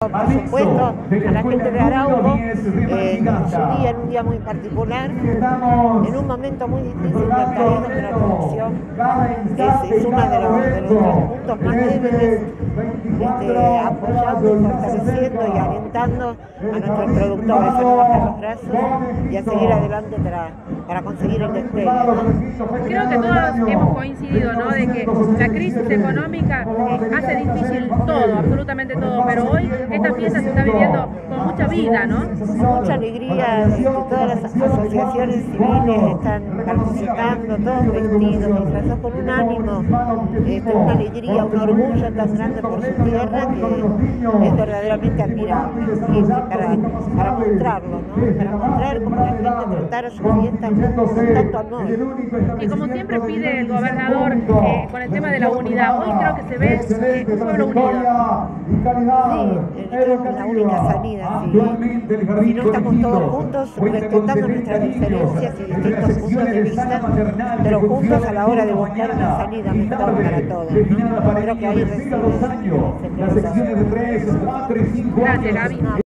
Por supuesto, a la gente de Arauco, en su día, en un día muy particular, en un momento muy difícil del país donde la producción es uno de los puntos más débiles, apoyando, fortaleciendo y alentando a nuestros productores a no bajar los brazos y a seguir adelante para conseguir el despegue, ¿no? Creo que todos hemos coincidido, ¿no?, de que la crisis económica hace difícil todo, absolutamente todo, pero hoy esta fiesta se está viviendo con mucha vida, ¿no? Con mucha alegría, todas las asociaciones civiles están participando, todos vestidos, disfrazados con un ánimo, una alegría, un orgullo tan grande por su tierra que es verdaderamente admirable. Y para mostrarlo, ¿no? Para mostrar cómo la gente tratara su fiesta con tanto amor. Y como siempre pide el gobernador con el tema de la unidad, hoy creo que se ve un pueblo unido. Sí, creo que es la única salida. Si no estamos todos juntos, respetando nuestras diferencias y distintos puntos de vista, pero juntos a la hora de buscar una salida mejor para todos, ¿no? Creo que ahí reside. Gracias, Gaby.